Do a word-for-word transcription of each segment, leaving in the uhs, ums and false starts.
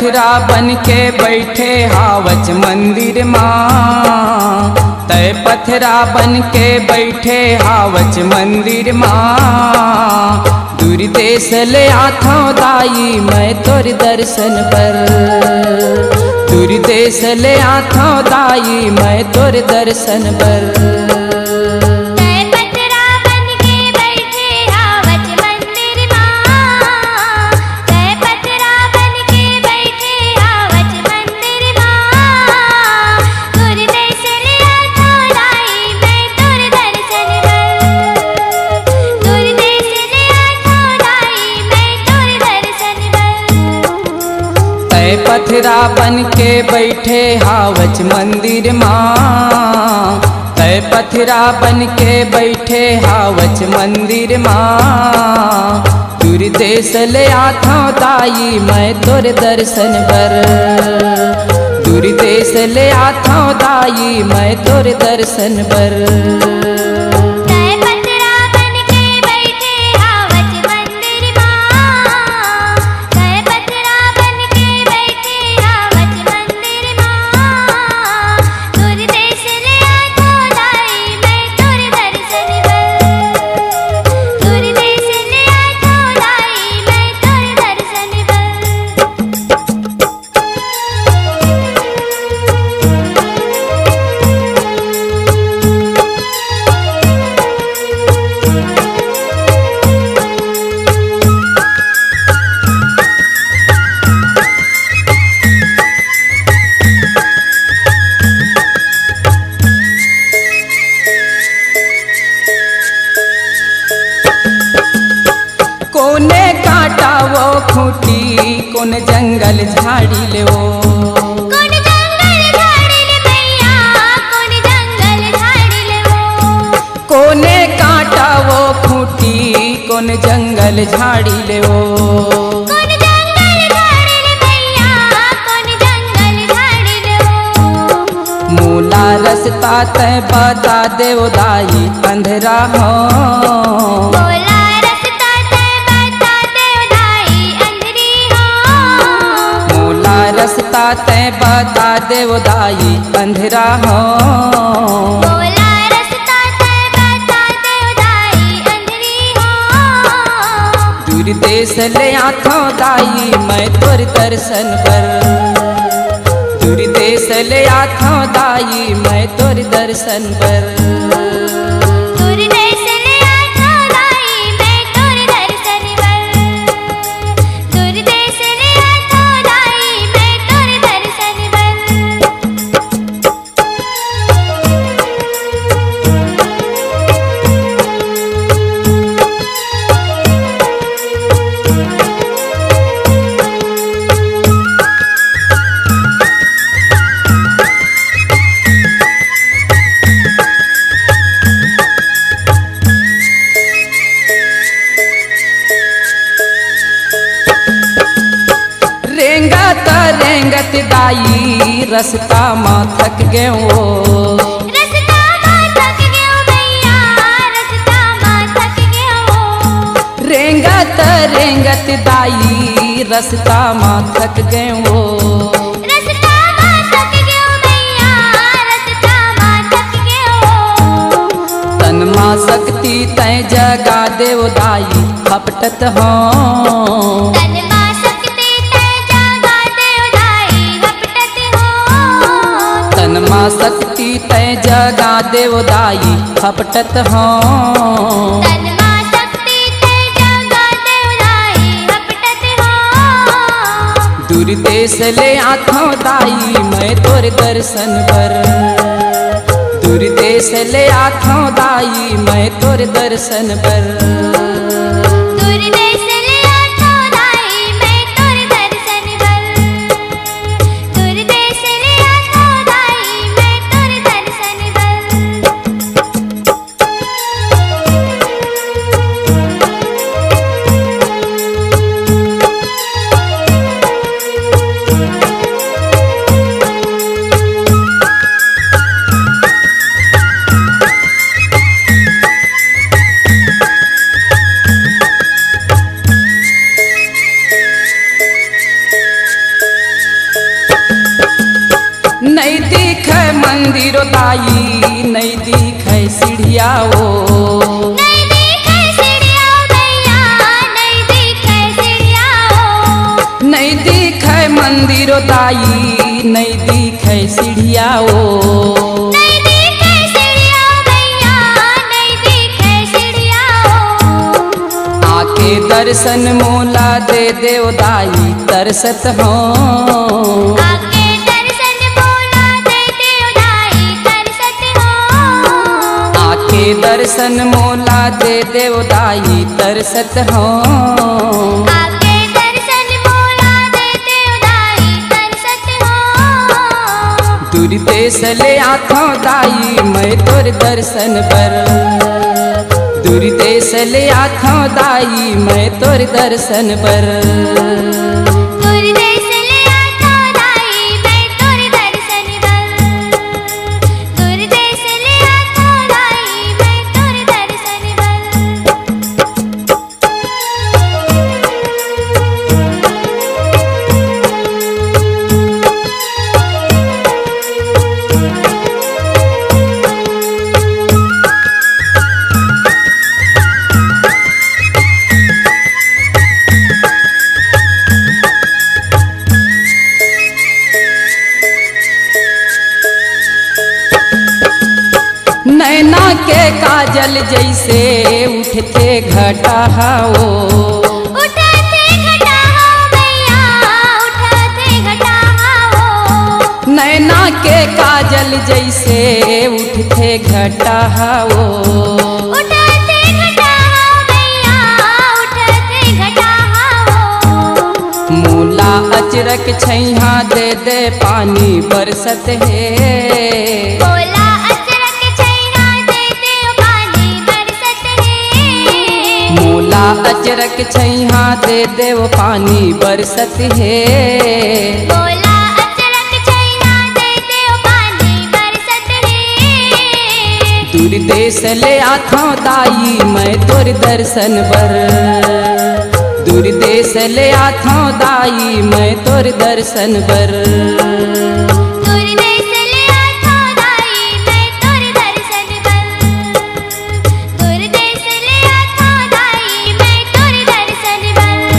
पथरा बन के बैठे हावच मंदिर माँ, तय पथरा बन के बैठे हावच मंदिर माँ। दूर देश ले आथो दाई मैं तोर दर्शन पर, दूर देश ले आथो दाई मैं तोर दर्शन पर। पथरा बन के बैठे हावच मंदिर माँ, तय पथरा बन के बैठे हावच मंदिर माँ। दूर देश ले आथो दाई मैं तोर दर्शन पर, दूर देश ले आथो दाई मैं तोर दर्शन पर। कोने काटा वो खूंटी कौन जंगल झाड़ी ले वो, कौन जंगल झाड़ी ले भैया, कौन जंगल झाड़ी ले वो। कोने काटा वो खूंटी कौन जंगल झाड़ी ले वो, कौन जंगल झाड़ी ले भैया, कौन जंगल झाड़ी ले वो। मूला रस्ता तय बता देव दाई अंधेरा हो, रस्ता तय बता देव दाई अंधेरा हो। बोला रस्ता तय बता देव दाई अंधेरी हो। दूर देश ले आथो दाई मैं तोर दर्शन पर, दूर देश ले आथो दाई मैं तोर दर्शन पर। रेंगत दाई रस्ता माँ थक गए वो, रस्ता माँ थक गए भैया, रस्ता माँ थक गए वो। रेंगत रेंगत दाई रस्ता माँ थक गए वो, रस्ता माँ थक गए भैया, रस्ता माँ थक गए वो। तन माँ शक्ति तय जगा देव दाई हपटत हो, माँ शक्ति तय जगा देव दाई हपटत हो। तन माँ शक्ति तय जगा देव दाई हपटत हो। दूर देश ले आथो दाई मैं तोर दर्शन पर, दूर देश ले आथो दाई मैं तोर दर्शन पर। मंदिर दाई नहीं दिखे सीढ़िया ओ नहीं दिखे सीढ़िया भैया नहीं दिखे सीढ़िया ओ नहीं दिखे मंदिर दाई नहीं दिखे सीढ़िया ओ नहीं दिखे सीढ़िया भैया नहीं दिखे सीढ़िया ओ आके दर्शन मोला दे देव दाई तरसत हो आके दर्शन मोला दे देव दाई तरसत हो आके दर्शन मोला दे देव दाई तरसत हो आके दर्शन मोला दे देव दाई तरसत हो दूर देश ले आथों दाई मैं तोर दर्शन पर दूर देश ले आथों दाई मैं तोर दर्शन पर दूर देश ले आता दाई मैं तोर दर्शन पर दूर देश ले आता दाई मैं तोर दर्शन पर नैना के काजल जैसे उठते घटा हो उठाते घटा हो भैया उठाते घटा हो नैना के काजल जैसे उठते घटा हो उठाते घटा हो भैया उठाते घटा हो मूला अचरक छैहा दे दे पानी बरसत है बोला अचरक छैया दे देव पानी बरसत है मूला अचरक छैहा दे देव पानी बरसत है बोला अचरक छैया दे देव पानी बरसत है दूर देश ले आथों दाई मैं तोर दर्शन बर दूर देश ले आथों दाई मैं तोर दर्शन बर दूर देश ले आता दाई मैं तोर दर्शन पर दूर देश ले आता दाई मैं तोर दर्शन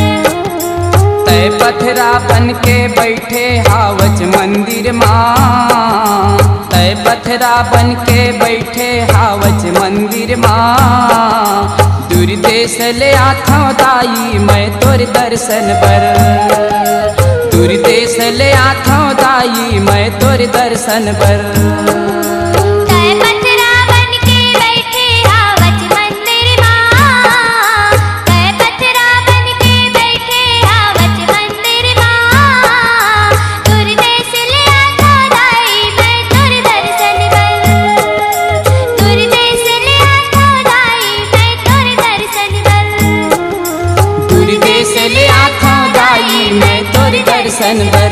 पर तय पथरा बन के बैठे हावच मंदिर माँ तय पथरा बन के बैठे हावच मंदिर माँ दूर देश ले आथों दाई मैं तोर दर्शन बर दूर देश ले आथों दाई मैं तोर दर्शन बर तय पथरा बन के बैठे हावच मंदिर माँ तय पथरा बन के बैठे हावच मंदिर माँ दूर देश ले आता दाई मैं तोर दर्शन पर दूर देश ले आता दाई मैं तोर दर्शन पर दूर देश ले आथों दाई मैं तोर दर्शन बर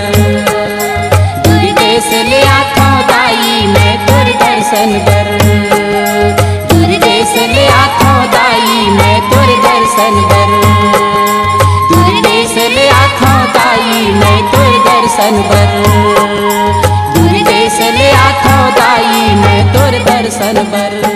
दूर देश ले आथों दाई मैं तोर दर्शन बर दूर देश ले आथों दाई मैं तोर दर्शन बर दूर देश ले आथों दाई मैं तोर दर्शन बर दूर देश ले आथों दाई मैं तोर दर्शन बर।